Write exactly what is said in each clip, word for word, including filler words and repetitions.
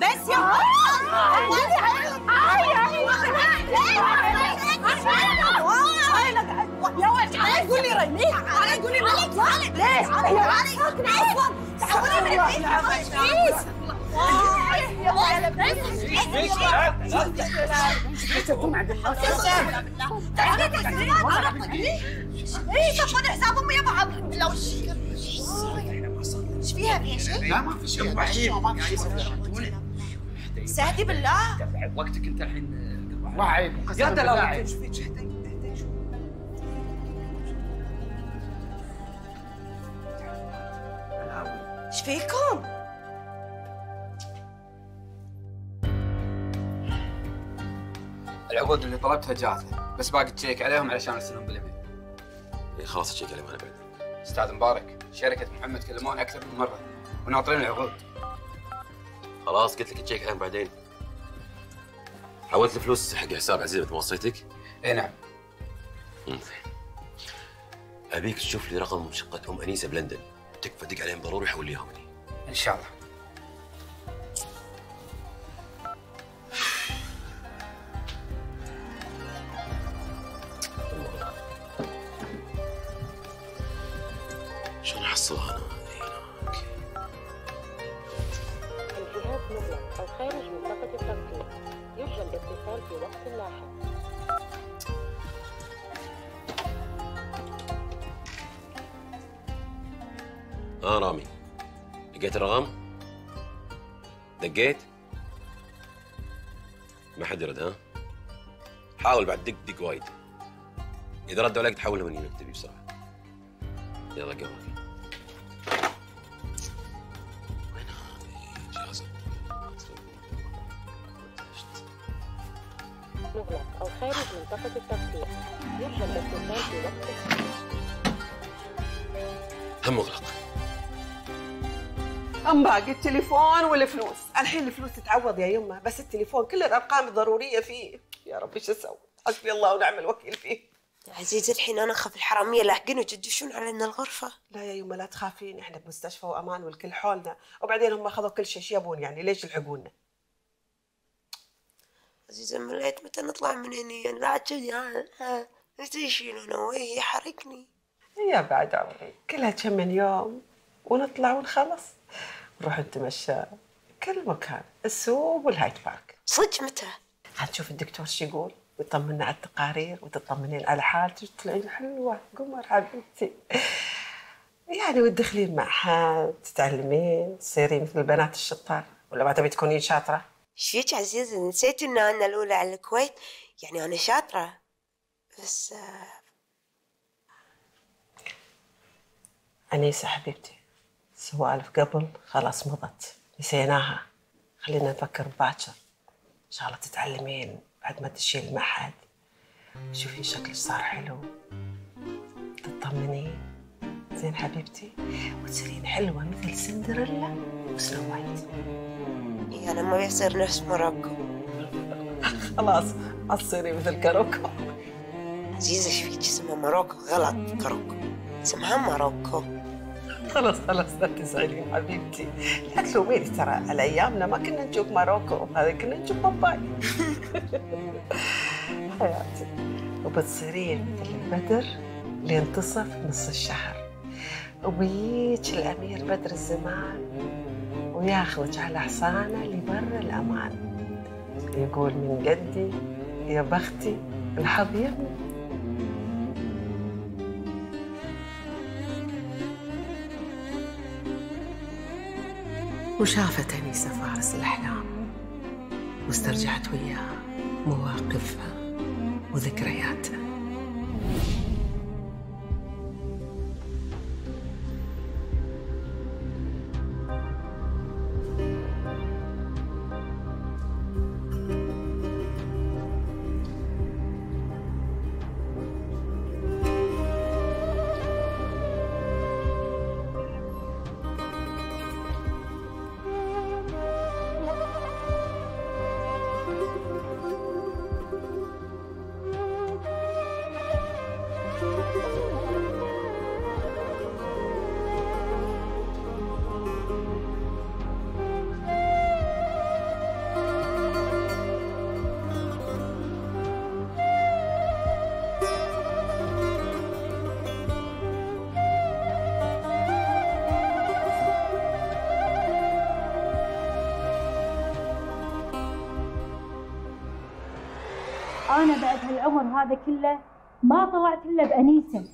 بس يا يا ولد علي قولي رميك علي قولي ليه علي علي اصلا تعالي ايه صفوني حساب امي يا بعض لو ايش فيها فيها شيء؟ لا ما في شيء ما في شيء سهدي بالله وقتك انت الحين وعيب يا دلال ايش فيك؟ ايش فيكم؟ العقود اللي طلبتها جاهزه بس باقي تشيك عليهم علشان ارسلهم بالايميل. اي خلاص تشيك عليهم انا بعد. استاذ مبارك شركه محمد كلمونا اكثر من مره وناطرين العقود. خلاص قلت لك تشيك عليهم بعدين. حولت الفلوس حق حساب عزيز مثل ما وصيتك؟ اي نعم. ابيك تشوف لي رقم شقه ام انيسه بلندن، تكفى دق عليهم ضروري حول لي اياهم. ان شاء الله. شلون احصلها انا هناك؟ الجهاز مغلق او خارج منطقه التغطيه، يرجى الاتصال في وقت لاحق. اه رامي، لقيت الرقم؟ دقيت؟ ما حد يرد ها؟ حاول بعد دق دق وايد. اذا ردوا عليك تحولهم من مكتبي بسرعه. يلا قهوه. وين هذه جهاز؟ مغلق او خارج منطقه التغطيه، يرجى الاتصال في وقت. هم مغلق. أم باقي التليفون والفلوس، الحين الفلوس تتعوض يا يمه، بس التليفون كل الأرقام الضرورية فيه، يا رب ايش أسوي؟ حسبي الله ونعم الوكيل فيه. يا عزيزي الحين أنا أخاف الحرامية لاحقين ويجدشون علينا الغرفة. لا يا يمه لا تخافين، احنا بمستشفى وأمان والكل حولنا، وبعدين هم أخذوا كل شيء، ايش يبون يعني؟ ليش يلحقونا؟ عزيزي مليت متى نطلع من هنا؟ لا كذي ها متى يشيلونا وهي يحرقني. يا بعد عمري كلها كم من يوم ونطلع ونخلص. نروح نتمشى كل مكان، السوق والهايد بارك. صدق متى؟ هنشوف الدكتور شو يقول ويطمنا على التقارير وتطمنين على حالتك وتطلعين حلوه قمر حبيبتي. يعني وتدخلين مع حد تتعلمين تصيرين مثل البنات الشطار، ولا ما تبي تكونين شاطره؟ ايش فيك عزيزي؟ نسيت ان انا الاولى على الكويت، يعني انا شاطره بس. أنيسة حبيبتي، سوالف قبل خلاص مضت نسيناها، خلينا نفكر باكر. إن شاء الله تتعلمين بعد ما تشيل المعهد، تشوفين شكلك صار حلو، تطمنين زين حبيبتي، وتصيرين حلوة مثل سندريلا وسنو وايت. إيه أنا ما بيصير نفس مراكو. خلاص تصيري مثل كاروكو. عزيزة ايش فيك؟ اسمها مراكو غلط، كاروكو اسمها مراكو. خلاص خلاص لا تزعلين حبيبتي، لا تلوميني، ترى على ايامنا ما كنا نشوف ماروكو، هذا كنا نشوف باباي. حياتي، وبتصيرين مثل البدر اللي ينتصف نص الشهر، وبيجيك الامير بدر الزمان وياخذك على حصانه لبر الامان، يقول من قدي يا بختي الحظ يمني. وشافت أنيسة فارس الأحلام واسترجعت وياه مواقفها وذكرياتها. أنا بعد هالعمر هذا كله ما طلعت إلا بأنيسة.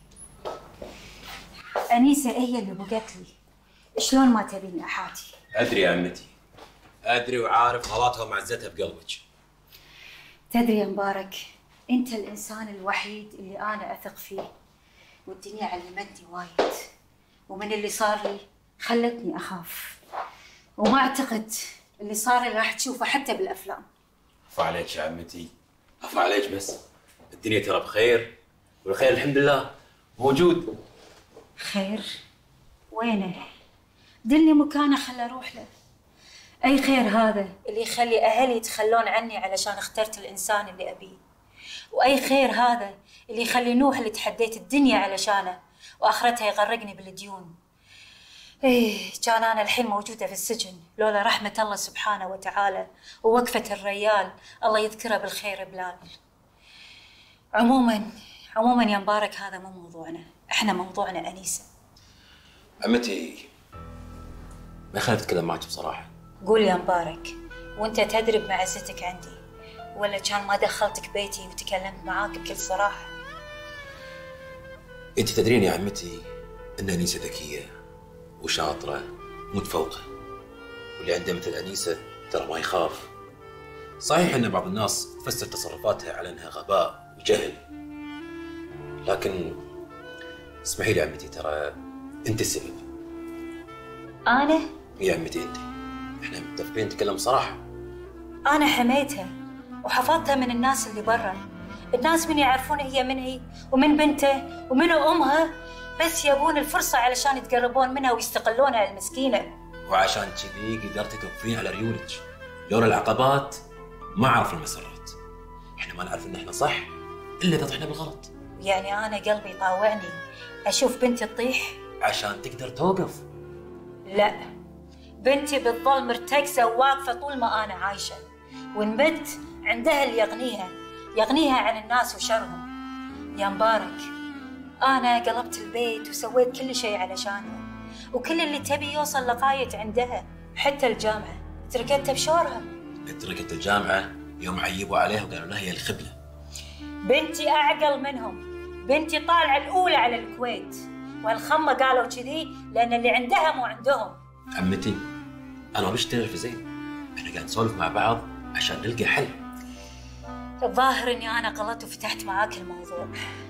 أنيسة هي اللي بقت لي. شلون ما تبيني أحاتي؟ ادري يا عمتي، ادري وعارف غلطها ومعزتها بقلبك. تدري يا مبارك، أنت الإنسان الوحيد اللي أنا أثق فيه، والدنيا علمتني وايد، ومن اللي صار لي خلتني أخاف، وما أعتقد اللي صار لي راح تشوفه حتى بالأفلام. عفا عليك يا عمتي، عفا عليك، بس الدنيا ترى بخير، والخير الحمد لله موجود. خير؟ وينه؟ دلني مكانه خل أروح له. أي خير هذا اللي يخلي أهلي يتخلون عني علشان اخترت الإنسان اللي أبيه؟ وأي خير هذا اللي يخلي نوح اللي تحديت الدنيا علشانه وآخرتها يغرقني بالديون؟ إيه، كان أنا الحين موجودة في السجن لولا رحمة الله سبحانه وتعالى ووقفة الريال الله يذكره بالخير بلال. عموما عموما يا مبارك، هذا مو موضوعنا، احنا موضوعنا أنيسة. عمتي ما خليت اتكلم معك بصراحه. قول يا مبارك، وانت تدري بمعزتك عندي، ولا كان ما دخلتك بيتي وتكلمت معاك بكل صراحه؟ انت تدرين يا عمتي ان انيسه ذكيه وشاطره متفوقه، واللي عنده مثل انيسه ترى ما يخاف. صحيح ان بعض الناس تفسر تصرفاتها على انها غباء وجهل، لكن اسمحي لي عمتي، ترى انت السبب. انا؟ يا عمتي انت، احنا متفقين نتكلم صراحه. انا حميتها وحفظتها من الناس اللي برا، الناس من يعرفون هي من هي ومن بنته ومن امها، بس يبون الفرصه علشان يتقربون منها ويستقلونها المسكينه. وعشان كذي قدرتي توقفين على ريولك، لولا العقبات ما عرف المسرات. احنا ما نعرف ان احنا صح الا اذا طحنا بالغلط. يعني انا قلبي يطاوعني اشوف بنتي تطيح عشان تقدر توقف. لا، بنتي بتظل مرتكزه وواقفه طول ما انا عايشه، وان مت عندها اللي يغنيها يغنيها عن الناس وشرهم. يا مبارك، انا قلبت البيت وسويت كل شيء علشانها، وكل اللي تبي يوصل لغايه عندها، حتى الجامعه تركتها بشورها. تركت الجامعه يوم عيبوا عليها وقالوا لها هي الخبله. بنتي اعقل منهم، بنتي طالعه الاولى على الكويت، والخمه قالوا كذي لان اللي عندها مو عندهم. عمتي انا ما بشتغل في زين، احنا قاعد نسولف مع بعض عشان نلقى حل. الظاهر اني انا غلطت وفتحت معاك الموضوع.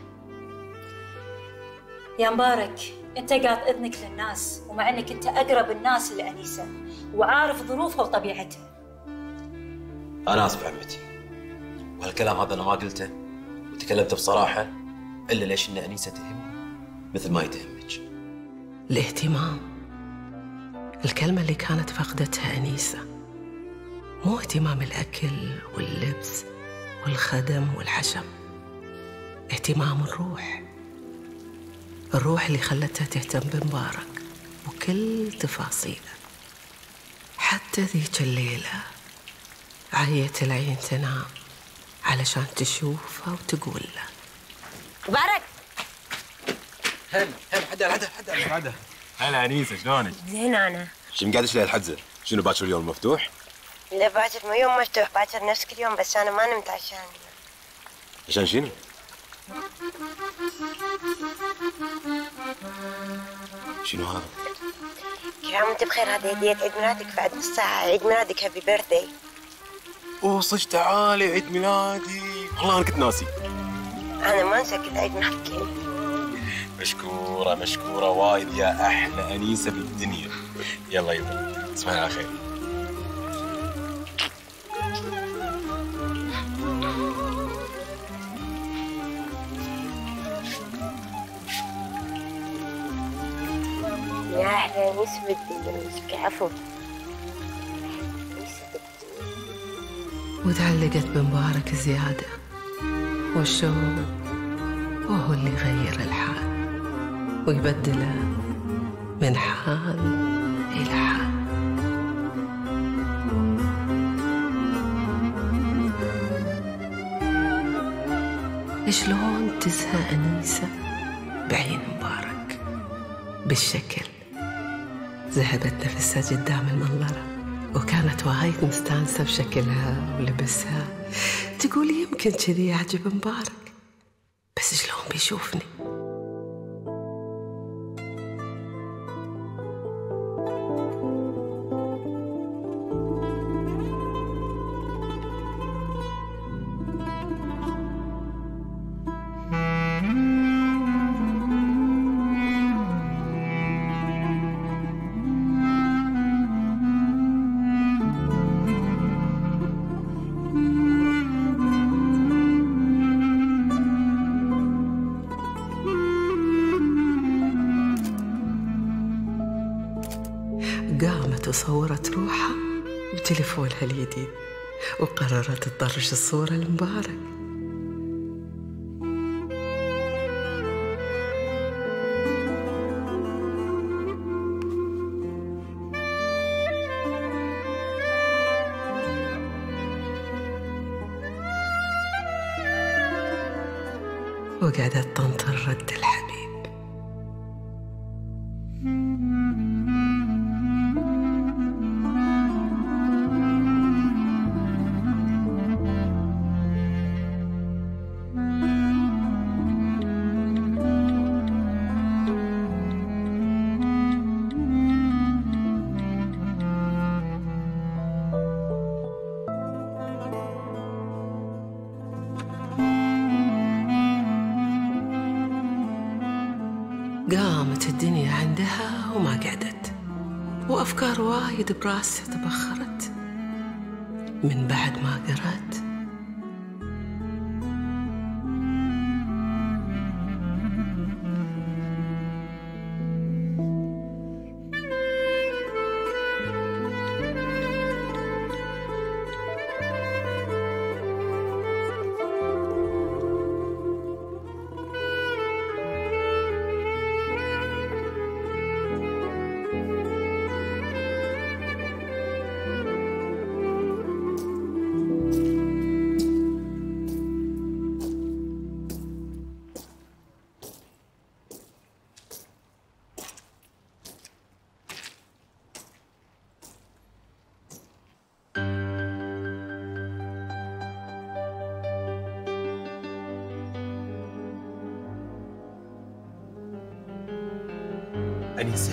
يا مبارك، انت قاط اذنك للناس، ومع انك انت اقرب الناس لانيسه وعارف ظروفها وطبيعتها. انا اسف عمتي، وهالكلام هذا انا ما قلته وتكلمت بصراحه الا ليش ان انيسه تهمني مثل ما يتهمك. الاهتمام، الكلمة اللي كانت فقدتها أنيسة، مو اهتمام الأكل واللبس والخدم والحشم، اهتمام الروح، الروح اللي خلتها تهتم بمبارك وكل تفاصيله. حتى ذيك الليلة عيت العين تنام علشان تشوفه وتقول له مبارك. هلا هلا، حدا حدا حدا حدا. هلا انيسه، شلونك؟ زين انا. شو مقعدش ليه الحجزه؟ شنو باكر اليوم مفتوح؟ لا باكر ما يوم مفتوح، باكر نفس كل يوم، بس انا ما نمت عشان. عشان شنو؟ شنو هذا؟ كل عام وانت بخير، هذه هدية عيد ميلادك، بعد نص ساعة عيد ميلادك، هابي بيرثدي. اوه صدق، تعالي عيد ميلادي، والله انا كنت ناسي. انا ما انسى كل عيد ميلادك. مشكورة مشكورة وايد يا أحلى أنيسة بالدنيا. يلا يلا، تصبحي على خير. يا أحلى أنيسة بالدنيا، مسكي عفو. أنيسة بالدنيا. وتعلقت بمبارك زيادة، والشوق وهو اللي يغير الحال ويبدله من حال إلى حال. شلون تزهى أنيسة بعين مبارك بالشكل؟ ذهبت نفسها قدام المنظرة، وكانت وايد مستانسة بشكلها ولبسها، تقول يمكن كذي يعجب مبارك، بس شلون بيشوفني؟ قامت وصورت روحها بتليفونها الجديد وقررت تطرش الصورة لمبارك. وقعدت تنطر رد الحبيب. قامت الدنيا عندها وما قعدت، وأفكار وايد براسها تبخرت من بعد ما قرأت. أنيسة،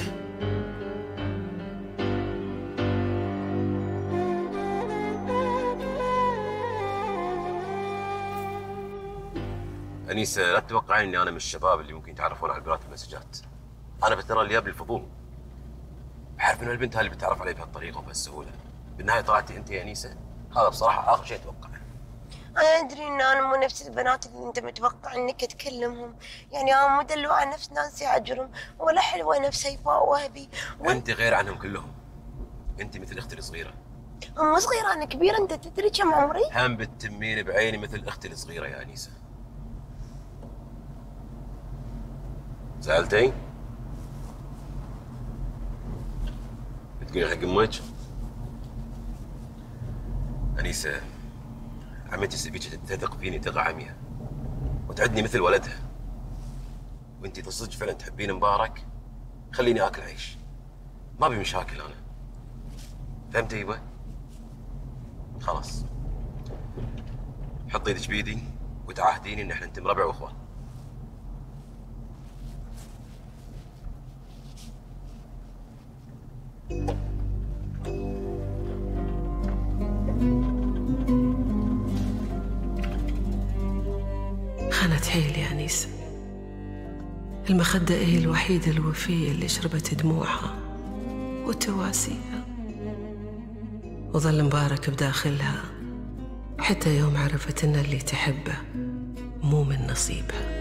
أنيسة لا تتوقعين إني أنا من الشباب اللي ممكن يتعرفون على قراءة المسجات. أنا بترى اللي قبل الفضول. أعرف إن البنت هذه اللي بتعرف علي بهالطريقة وبهالسهولة. بالنهاية طلعتي أنت يا أنيسة. هذا بصراحة آخر شيء أتوقعه. أنا أدري إن أنا مو نفس البنات اللي أنت متوقع إنك تكلمهم، يعني أنا مو دلوعة نفس نانسي عجرم ولا حلوة نفس هيفاء وهبي و... أنت غير عنهم كلهم. أنت مثل أختي الصغيرة. مو صغيرة، أنا كبيرة. أنت تدري كم عمري؟ هم بتتمين بعيني مثل أختي الصغيرة يا أنيسة. زعلتي؟ بتقولي حق أمك؟ أنيسة، عمتي سبيك تثق فيني ثقة عمياء وتعدني مثل ولدها، وانتي تصدق فعلا تحبين مبارك، خليني اكل عيش، ما ابي مشاكل انا. فهمتي يبا؟ خلاص حطي يدك بيدي وتعاهديني ان احنا نتم ربع واخوان. خانت حيلي يا أنيسة. المخدة هي الوحيدة الوفية اللي شربت دموعها وتواسيها، وظل مبارك بداخلها حتى يوم عرفت إن اللي تحبه مو من نصيبها.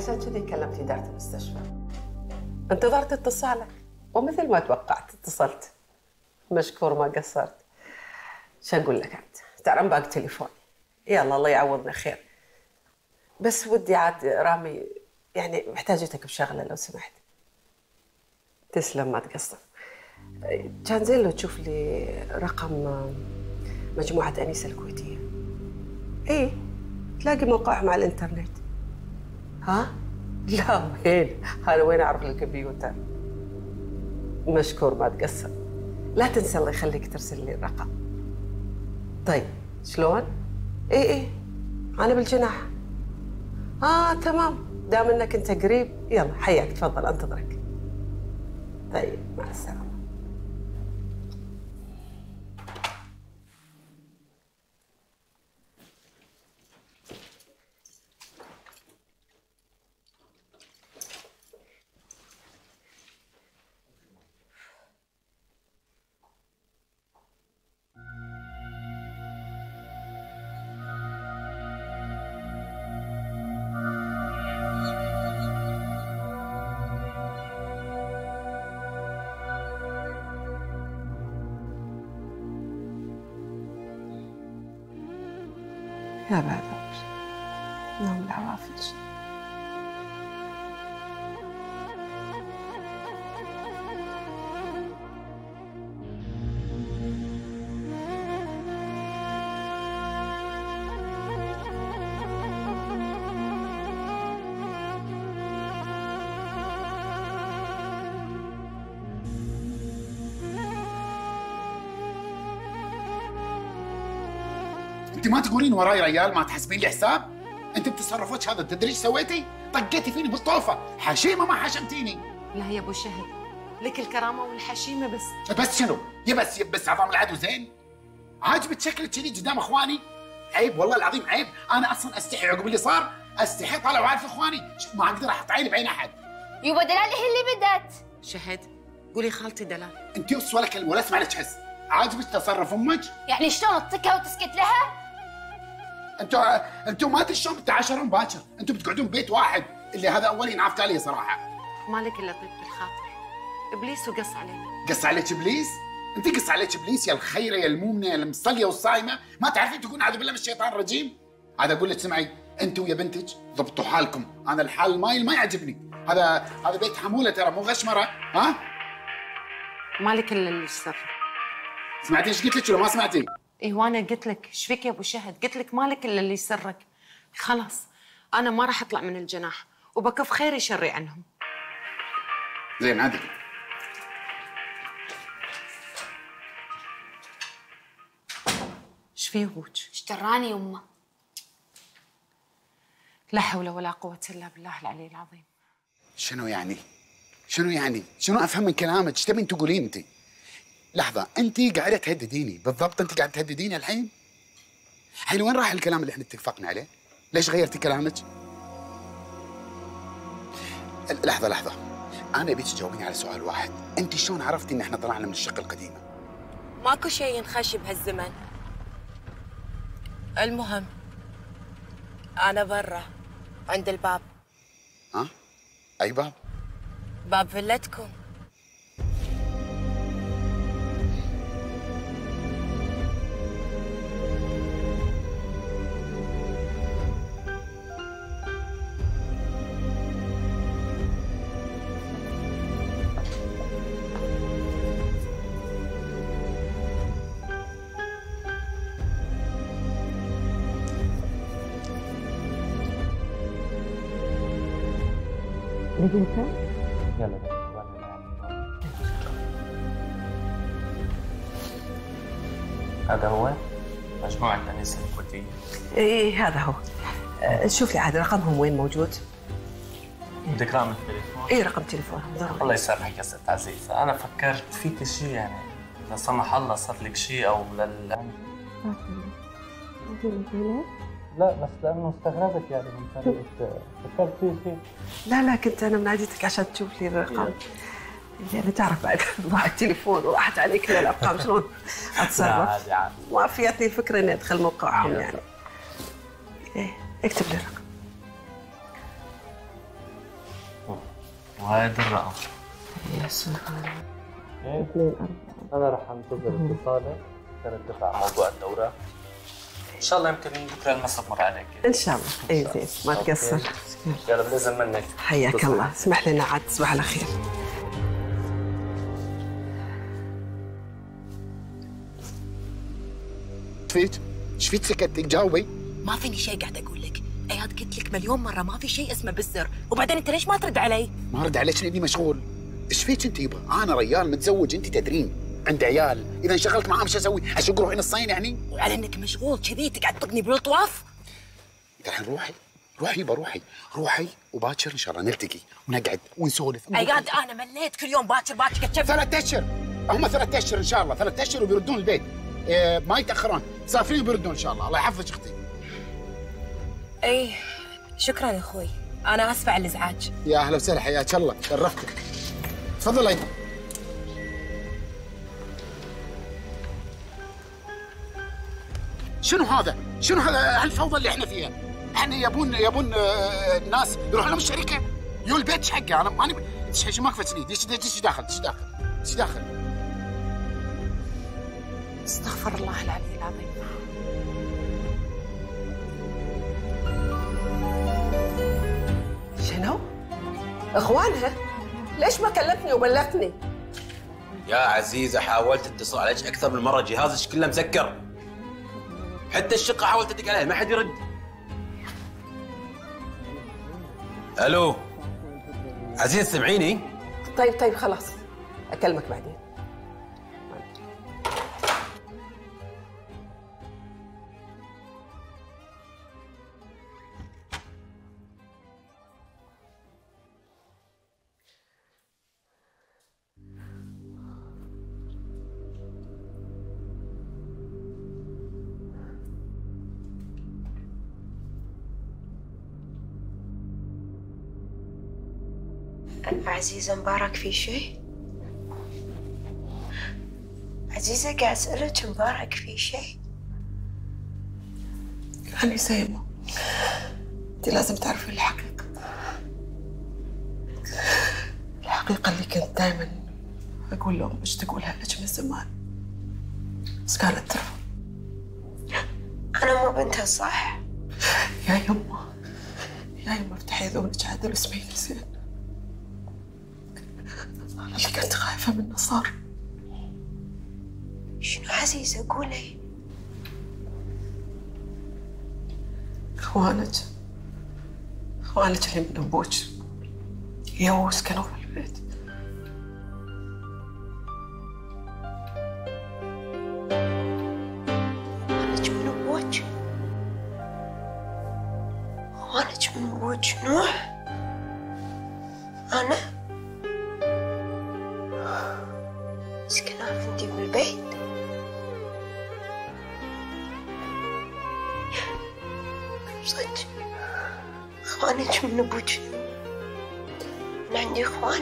عشان كذي كلمت إدارة المستشفى. انتظرت اتصالك ومثل ما توقعت اتصلت. مشكور ما قصرت. شو أقول لك عاد؟ ترى باق تليفوني. يلا الله يعوضنا خير. بس ودي عاد رامي يعني محتاجتك بشغلة لو سمحت. تسلم ما تقصر. كان زين لو تشوف لي رقم مجموعة أنيسة الكويتية. إيه تلاقي موقعهم على الإنترنت. ها؟ لا وين؟ أنا وين أعرف الكمبيوتر؟ مشكور ما تقصر. لا تنسى الله يخليك ترسل لي الرقم. طيب شلون؟ إيه إيه أنا بالجناح. آه تمام دام إنك أنت قريب يلا حياك تفضل أنتظرك. طيب مع السلامة. يا بعد عمر نوم العوافج. انت ما تقولين وراي ريال ما تحسبين لي حساب؟ انت بتصرفك هذا تدري ايش سويتي؟ طقيتي فيني بالطوفه، حشيمه ما حشمتيني. لا يا ابو شهد لك الكرامه والحشيمه بس. بس شنو؟ يبس يبس عظام العدو زين؟ عاجبك شكلك كذي قدام اخواني؟ عيب والله العظيم عيب، انا اصلا استحي عقب اللي صار، استحي طالع عارف اخواني، ما اقدر احط عيني بعين احد. يبا دلال هي اللي بدت. شهد قولي خالتي دلال. انت وص ولا كلمه ولا اسمع لك حس. عاجبك تصرف امك؟ يعني شلون تطقها وتسكت لها؟ انتوا انتوا ما ادري شلون بتعاشرون باكر، انتوا بتقعدون ببيت واحد، اللي هذا اولين عرفت عليه صراحه. مالك الا طيبة الخاطر. ابليس وقص علينا. قص عليك ابليس؟ انت قص عليك ابليس يا الخيره يا المؤمنه يا المصليه والصايمه، ما تعرفين تقولون اعوذ بالله من الشيطان الرجيم؟ عاد اقول لك سمعي، انت ويا بنتك ضبطوا حالكم، انا الحال المايل ما يعجبني، هذا هذا بيت حموله ترى مو غشمره، ها؟ مالك الا اللي صار. سمعتي ايش قلت لك ولا ما سمعتي؟ ايه وانا قلت لك ايش فيك يا ابو شهد؟ قلت لك مالك الا اللي يسرك. خلاص انا ما راح اطلع من الجناح وبكف خيري شري عنهم. زين عادي. ايش فيه ابوك؟ ايش دراني يمه؟ لا حول ولا قوة الا بالله العلي العظيم. شنو يعني؟ شنو يعني؟ شنو افهم من كلامك؟ ايش تبين تقولين انت؟ لحظة، أنت قاعدة تهدديني، بالضبط أنت قاعدة تهدديني الحين؟ الحين وين راح الكلام اللي احنا اتفقنا عليه؟ ليش غيرتي كلامك؟ لحظة لحظة، أنا أبيك تجاوبيني على سؤال واحد، أنت شلون عرفتي إن احنا طلعنا من الشقة القديمة؟ ماكو شيء ينخش بهالزمن. المهم أنا برا عند الباب. ها؟ أي باب؟ باب فيلتكم. يلا هذا هو مجموعة أنيسة الكويتية. ايه هذا هو. أه شوف لي عاد رقمهم وين موجود؟ بدك رقم التليفون؟ ايه رقم تليفونهم ضروري. الله يسامحك يا ست عزيزة، أنا فكرت فيك شيء يعني لا سمح الله صار لك شيء أو لل لا بس لأنه استغربت يعني من طريقة فكرت في شيء. لا لا كنت أنا مناديتك عشان تشوف لي الرقم. يعني تعرف بعد ضاع التليفون وراحت علي كل الأرقام شلون أتصرف؟ عادي عادي. ما فيتني الفكرة إني أدخل موقعهم يعني. إيه اكتب لي الرقم. وهاي الرقم. يا سبحان الله. انا رح انتظر اتصالك نتفق على موضوع الدورة. ان شاء الله يمكن بكره المسا تمر عليك. ان شاء الله. اي زين ما تقصر. يلا بلزم منك. حياك الله، اسمح لنا عاد تصبح على خير. فيك؟ ايش فيك سكتي؟ جاوبي. ما فيني شيء قاعد اقول لك، اياد قلت لك مليون مره ما في شيء اسمه بالسر، وبعدين انت ليش ما ترد علي؟ ما ارد عليك لاني مشغول. ايش فيك انت يبا؟ انا ريال متزوج، انت تدرين، عندي عيال، اذا انشغلت معاهم ايش اسوي؟ اشق روحي نصين يعني؟ وعلى انك مشغول كذي تقعد تطقني بالطواف؟ الحين روحي روحي يبا روحي روحي وباكر ان شاء الله نلتقي ونقعد ونسولف. اياد انا مليت كل يوم باكر باكر كتشف. ثلاث اشهر هم ثلاث اشهر ان شاء الله، ثلاث اشهر وبيردون البيت. إيه ما يتاخرون، مسافرين وبيردون ان شاء الله. الله يحفظك اختي. اي شكرا يا اخوي، انا اسفه على الازعاج. يا اهلا وسهلا، حياك الله، شرفتك. تفضل ايضا. شنو هذا؟ شنو هذا هالفوضى اللي احنا فيها؟ احنا يبون يبون آه الناس يروحون لهم الشركه، يو البيت ايش حقه؟ انا ماني ايش ما كفتني، دش دش داخل دش داخل دش داخل. استغفر الله العلي العظيم. شنو؟ اخوانها؟ ليش ما كلمتني وبلغتني؟ يا عزيزة حاولت اتصل عليك أكثر من مرة، جهازك كله مسكر. حتى الشقة حاولت أدق عليها ما حد يرد. ألو عزيز سمعيني؟ طيب طيب خلاص أكلمك بعدين. عزيزة مبارك في شيء؟ عزيزة قاعد أسألك مبارك في شيء؟ أنا سايمة، أنت لازم تعرفين الحقيقة. الحقيقة اللي كنت دائما أقول لهم إيش تقولها لك من زمان، بس كانت ترفض. أنا مو بنتها صح؟ يا يمه يا يمه افتحي ذونك عدل واسمعيني زين. أنا اللي كنت خايفة منه صار. شنو عزيزة قولي؟ إخوانك إخوانك اللي من أبوك يوس كانوا في البيت. إخوانك من أبوك؟ إخوانك من أبوك نوح؟ أنا؟ سكنات عندي بالبيت؟ صدق اخوانك من ابوك؟ انا عندي اخوان.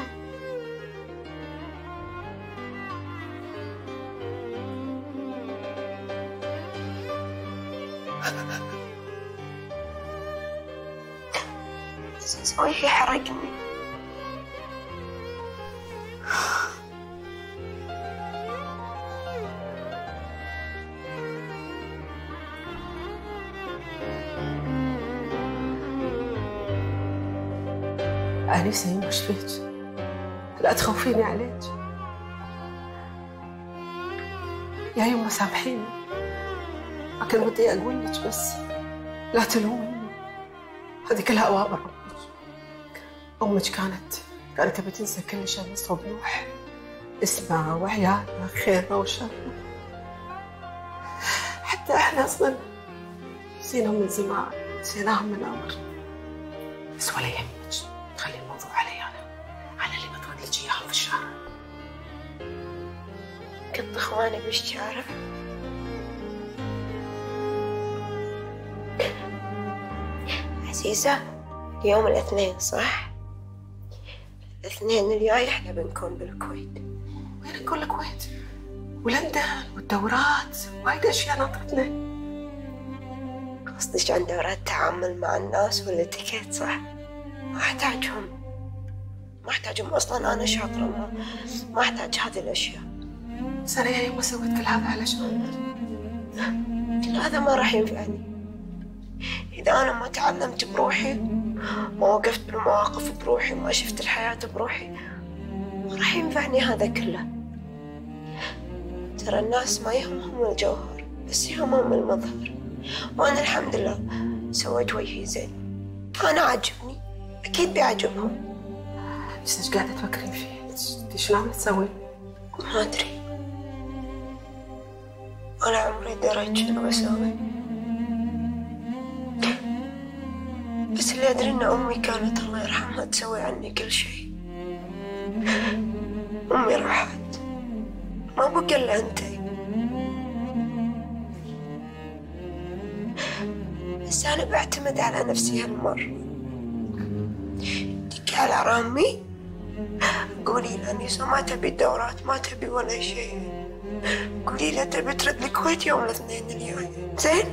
سوي يحرقني. أنيسة يما ايش فيك؟ لا تخوفيني عليك. يا يما سامحيني، ما كان ودي أقول لك بس لا تلوميني، هذه كلها أوامر أمك. أمك كانت كانت تبي تنسى كل شيء نصب نوح، اسمها وعيالنا خيرنا وشرنا. حتى احنا أصلا نسيناهم من زمان، نسيناهم من أمر، بس ولا يهمك، خلي الموضوع علي أنا، أنا اللي بطرد لك إياهم في الشارع. كنت إخواني بالشارع؟ عزيزة اليوم الاثنين صح؟ الاثنين الجاي احنا بنكون بالكويت. وين نكون الكويت؟ ولندن والدورات وايد أشياء ناطرتنا. قصدك عن دورات تعامل مع الناس والاتيكيت صح؟ ما أحتاجهم. ما احتاجهم اصلا، انا شاطره ما, ما احتاج هذه الاشياء. بس انا يا يما سويت كل هذا علشان كل هذا ما راح ينفعني اذا انا ما تعلمت بروحي، ما وقفت بالمواقف بروحي، ما شفت الحياه بروحي، ما راح ينفعني هذا كله. ترى الناس ما يهمهم الجوهر بس يهمهم المظهر، وانا الحمد لله سويت وجهي زين، انا عاجبني اكيد بيعجبهم. بس ايش قاعده تفكرين فيه؟ انت شو ناويه تسوي؟ ما ادري، ولا عمري دريت شنو بسوي، بس اللي ادري ان امي كانت الله يرحمها تسوي عني كل شيء. امي راحت ما بقى الا انتي، بس انا بعتمد على نفسي هالمره. دقي على رامي قولي له انيسه ما تبي الدورات، ما تبي ولا شيء، قولي له تبي ترد الكويت يوم الاثنين الجاي، زين؟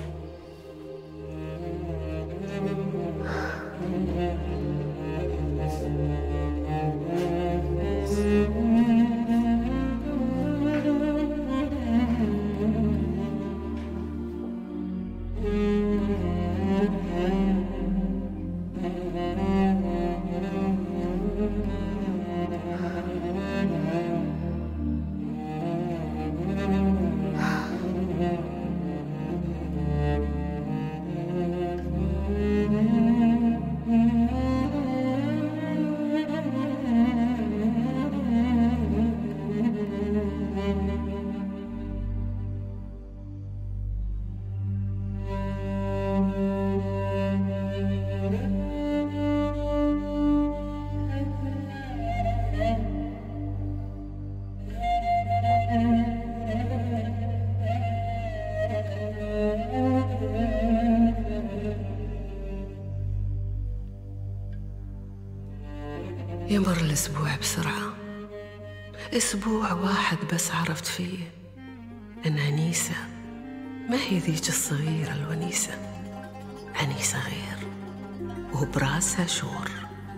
يمر الأسبوع بسرعة، أسبوع واحد بس عرفت فيه أن أنيسة ما هي ذيك الصغيرة الونيسة، أنيسة غير وبراسها شور.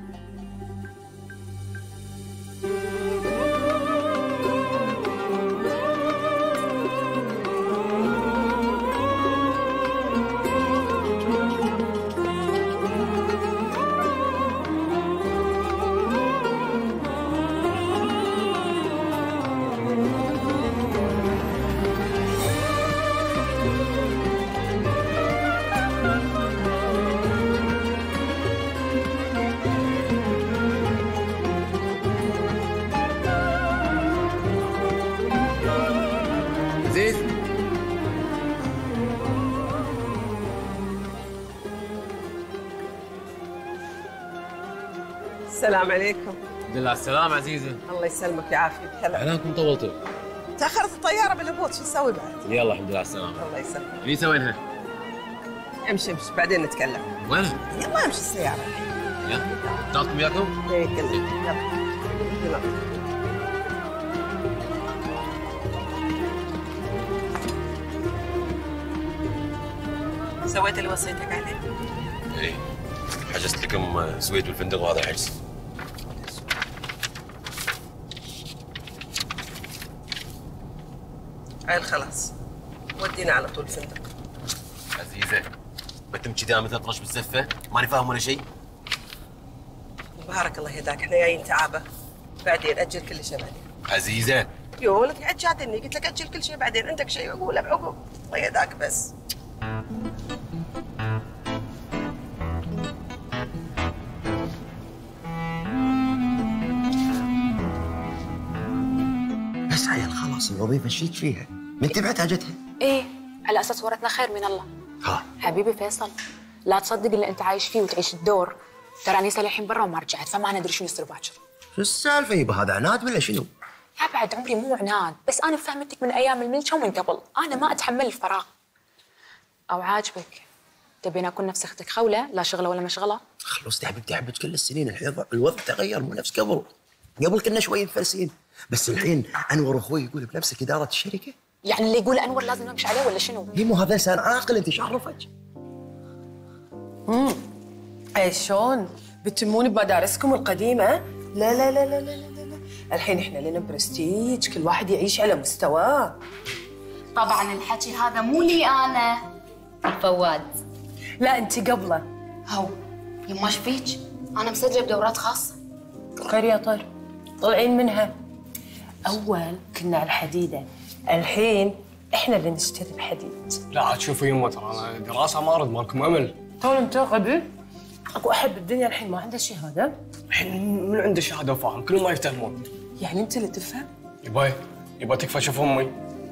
السلام عليكم. الحمد لله على السلامة عزيزة. الله يسلمك ويعافيك. هلا. اعلانكم طولتوا. تأخرت الطيارة بالهبوط، شو نسوي بعد؟ يلا الحمد لله على السلامة. الله يسلمك. أنيسة وينها؟ امشي امشي بعدين نتكلم. وينها؟ يلا امشي السيارة. يلا. جاتكم وياكم؟ ايه كله. يلا. يلا. سويت اللي وصيتك عليه؟ ايه حجزت لكم سويت بالفندق وهذا حجز. عيل خلاص ودينا على طول الفندق. عزيزة بتم كذا مثل اطرش بالزفة، ماني فاهم ولا شيء. بارك الله يهداك، احنا جايين تعابة، بعدين اجل كل شيء بعدين. عزيزة يو ولك عجادني، قلت لك اجل كل شيء بعدين، عندك شيء اقوله بعقب. الله يهداك بس. بس عيل خلاص الوظيفة شيك فيها، من تبعت حاجتها. ايه على اساس ورثنا خير من الله. ها حبيبي فيصل، لا تصدق اللي انت عايش فيه وتعيش الدور. ترى انيسه للحين برا وما رجعت، فما ندري شو يصير باكر. شو السالفة يبا، هذا عناد ولا شنو؟ يا بعد عمري مو عناد، بس انا فهمتك من ايام الملكه ومن قبل، انا ما اتحمل الفراغ. او عاجبك تبين اكون نفس اختك خوله، لا شغله ولا مشغله؟ خلص يا حبيبتي، حبت كل السنين الحين الوضع تغير، مو نفس قبل. قبل كنا شوي مفلسين، بس الحين انور اخوي يقول بنفسك اداره الشركه. يعني اللي يقول انور لازم نمشي عليه ولا شنو؟ هي مو هذا انسان عاقل، انت ايش عرفك؟ امم اي شلون بتتمون بمدارسكم القديمه؟ لا لا لا لا لا لا لا الحين احنا لنا برستيج، كل واحد يعيش على مستواه. طبعا الحكي هذا مو لي انا، فواد. لا انت قبله. هو يما ايش فيك؟ انا مسجله بدورات خاصه. خير يا طير، طلعين منها. اول كنا على الحديده، الحين احنا اللي نشتري الحديد. لا عاد شوفي يما، ترى انا دراسه ما ارد، مالكم امل. تون انت غبي؟ اكو احد بالدنيا الحين ما عنده شهاده؟ الحين من عنده شهاده وفاهم، كلهم ما يفتهمون. يعني انت اللي تفهم؟ يباي يبا تكفى شوف امي.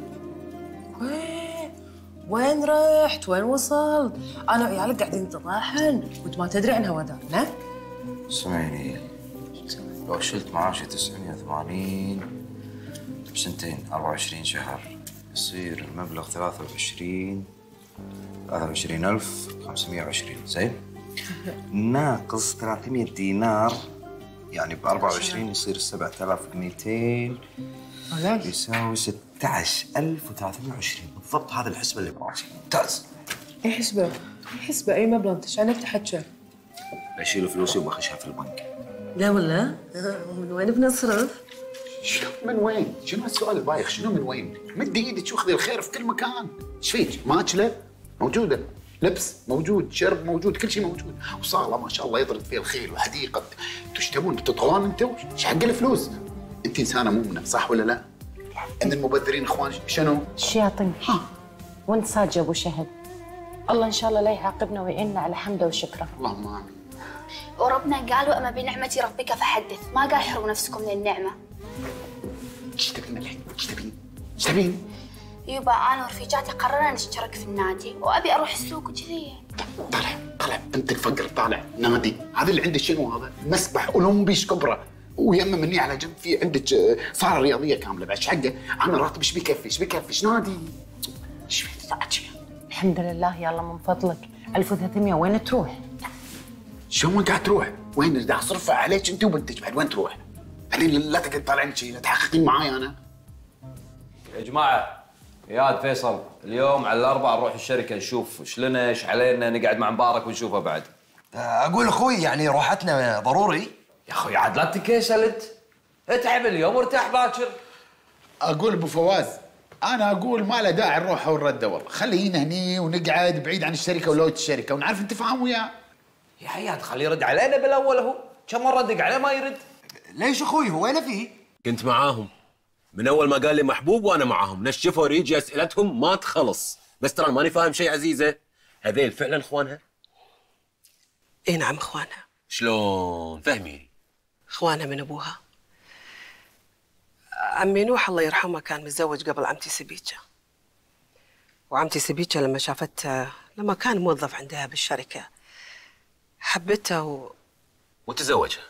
وين؟ وين رحت؟ وين وصلت؟ انا وعيالك قاعدين نتطاحن وانت ما تدري عن هوادارنا. سمعيني، لو شلت معاشي تسعمية وثمانين بسنتين أربعة وعشرين شهر يصير المبلغ ثلاثة وعشرين ثلاثة وعشرين ألف وخمسمية وعشرين. زين؟ ناقص ثلاثمية دينار يعني ب أربعة وعشرين يصير سبعة آلاف ومئتين يساوي ستة عشر ألف وثلاثمية وعشرين. بالضبط هذا الحسبة اللي براسي. ممتاز. اي حسبة؟ اي حسبة اي مبلغ؟ انت شلونك تحكي؟ بشيل فلوسي وبخشها في البنك. لا والله؟ من وين بنصرف؟ شنو من وين؟ شنو هالسؤال البايخ؟ شنو من وين؟ مدي ايدك واخذي الخير في كل مكان. ايش فيك؟ ماكله موجوده، لبس موجود، شرب موجود، كل شيء موجود، وصاله ما شاء الله يطرد فيها الخيل وحديقه. انتوا ايش تبون؟ بتطغون انتوا؟ ايش حق الفلوس؟ انت انسانه مؤمنه صح ولا لا؟ ان المبذرين اخوان شنو؟ الشياطين. ها وانت صاج ابو شهد، الله ان شاء الله لا يعاقبنا ويعيننا على حمده وشكره. اللهم امين. وربنا قال واما بنعمه ربك فحدث، ما قال حرموا نفسكم من النعمه. ايش تبين الحين؟ ايش تبين؟ ايش تبين؟ يبا انا ورفيجاتي قررنا نشترك في النادي وابي اروح السوق وكذي. طالع طالع بنت الفقر، طالع نادي. هذا اللي عندك شنو هذا؟ مسبح اولمبي كبرى، ويما مني على جنب في عندك صاله رياضيه كامله بعد. ايش حقه؟ انا راتب ايش بيكفي؟ ايش بيكفي؟ ايش نادي؟ ايش في الحمد لله. يلا من فضلك ألف وثلاثمية وين تروح؟ شو وين قاعد تروح؟ وين قاعد اصرفها عليك انت وبنتك بعد؟ وين تروح؟ بعدين لا تقعد طالعين شيء، لا تحققين معاي انا. يا جماعه اياد فيصل، اليوم على الاربعاء نروح الشركه نشوف ايش لنا ايش علينا، نقعد مع مبارك ونشوفه بعد. اقول اخوي يعني روحتنا ضروري. يا اخوي عاد لا تكسل انت، اتعب اليوم وارتاح باكر. اقول ابو فواز، انا اقول ما له داعي نروح ونرده والله، خلينا هني ونقعد بعيد عن الشركه ولوجه الشركه ونعرف نتفاهم وياه. يا عياد خليه يرد علينا بالاول. اهو كم مره ندق عليه ما يرد. ليش اخوي هو وين فيه؟ كنت معاهم من اول ما قال لي محبوب وانا معاهم، نشفوا ريجي اسئلتهم ما تخلص. بس ترى ماني فاهم شيء عزيزه، هذيل فعلا اخوانها؟ اي نعم اخوانها. شلون؟ فهميني. اخوانها من ابوها. عمي نوح الله يرحمه كان متزوج قبل عمتي سبيكه، وعمتي سبيكه لما شافته لما كان موظف عندها بالشركه حبته و... وتزوجها.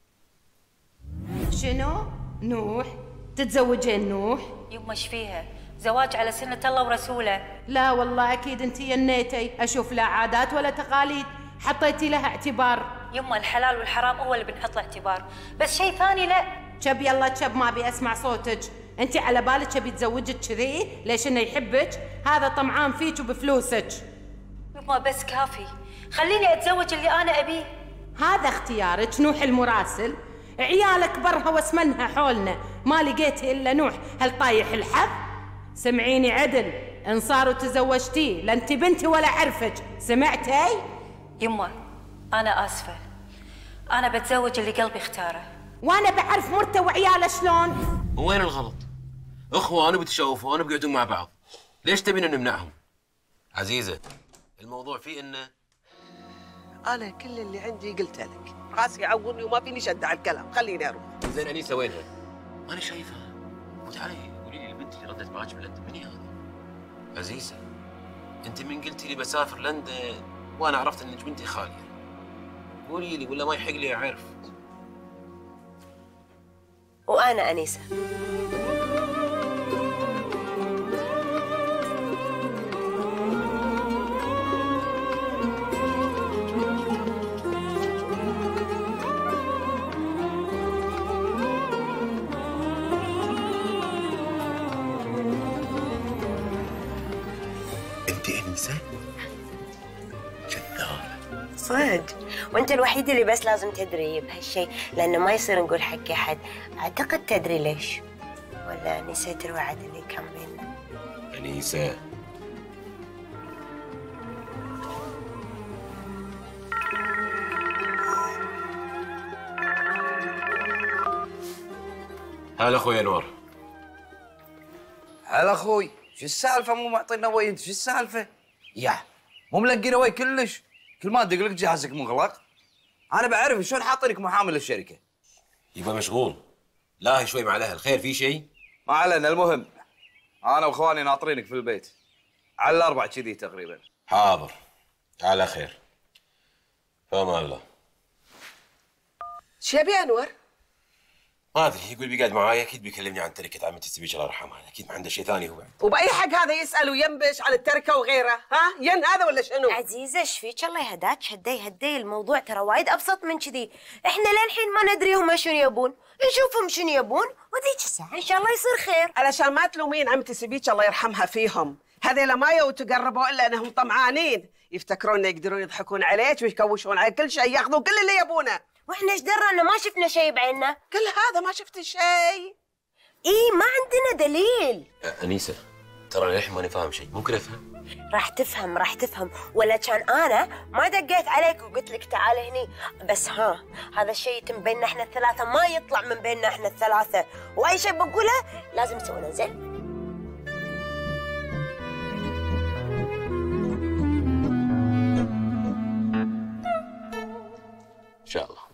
شنو؟ نوح؟ تتزوجين نوح؟ يما ايش فيها؟ زواج على سنة الله ورسوله. لا والله أكيد أنت ينيتي، أشوف لا عادات ولا تقاليد حطيتي لها اعتبار. يما الحلال والحرام هو اللي بنحط له اعتبار، بس شيء ثاني لا. شب يلا شب، ما أبي أسمع صوتك. أنت على بالك أبي يتزوجك كذي؟ ليش إنه يحبك؟ هذا طمعان فيك وبفلوسك. يما بس كافي، خليني أتزوج اللي أنا أبيه. هذا اختيارك نوح المراسل. عيالك برها واسمنها حولنا، ما لقيتي الا نوح هل طايح الحظ؟ سمعيني عدل، ان صار وتزوجتيه لا انت بنتي ولا عرفك، سمعتي؟ يما انا اسفه، انا بتزوج اللي قلبي اختاره. وانا بعرف مرته وعياله شلون. وين الغلط؟ اخوان بتشوفون بيقعدون مع بعض، ليش تبين نمنعهم؟ عزيزه الموضوع فيه انه انا كل اللي عندي قلت لك، راسي يعورني وما فيني شد على الكلام، خليني اروح. زين انيسه وينها؟ ماني شايفها. وتعالي قولي لي البنت اللي ردت معاك بلندن من هي هذه؟ عزيزه انت من قلتي لي بسافر لندن وانا عرفت انك بنتي خاليه. قولي لي ولا ما يحق لي اعرف. وانا انيسه. انت انيسه؟ كذابه. صدق وانت الوحيد اللي بس لازم تدري بهالشيء، لانه ما يصير نقول حق احد. اعتقد تدري ليش، ولا نسيت الوعد اللي كان بيننا؟ أنيسة، هلا اخوي انور. هلا اخوي، شو السالفه مو معطينا وي انت؟ شو السالفه؟ يا مو ملقينا وي كلش، كل ما ادق لك جهازك مغلق. انا بعرف شلون حاطينك محامي للشركه. يبقى مشغول. لاهي شوي مع الاهل، خير في شيء؟ ما علينا، المهم انا واخواني ناطرينك في البيت على الاربع كذي تقريبا. حاضر، على خير. فما الله. شو يبي انور؟ ما ادري، يقول بيقعد معاي، اكيد بيكلمني عن تركه عمتي السبيج الله يرحمها، اكيد ما عنده شيء ثاني هو بعد. وباي حق هذا يسال وينبش على التركه وغيره؟ ها ين هذا ولا شنو؟ عزيزه ايش فيك؟ الله يهداك، هدي هدي الموضوع ترى وايد ابسط من كذي. احنا للحين ما ندري هم شنو يبون، نشوفهم شنو يبون وذيك الساعه ان شاء الله يصير خير. علشان ما تلومين عمتي سبيك الله يرحمها فيهم، هذيلا ما يو تقربوا الا انهم طمعانين، يفتكرون انه يقدرون يضحكون عليك ويكوشون على كل شيء، ياخذون كل اللي يبونه. واحنا ايش درنا؟ ما شفنا شيء بعيننا. كل هذا ما شفت شيء. اي ما عندنا دليل. انيسه ترى للحين ماني فاهم شيء، ممكن افهم؟ راح تفهم راح تفهم، ولا كان انا ما دقيت عليك وقلت لك تعال هني. بس ها هذا الشيء يتم بيننا احنا الثلاثه، ما يطلع من بيننا احنا الثلاثه، واي شيء بقوله لازم تسوونه زين. ان شاء الله.